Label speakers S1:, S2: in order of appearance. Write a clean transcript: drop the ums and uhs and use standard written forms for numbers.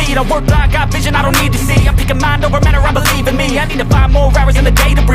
S1: speed. I work blind, got vision I don't need to see. I'm picking mind over matter, I believe in me. I need to find more hours in the day to breathe.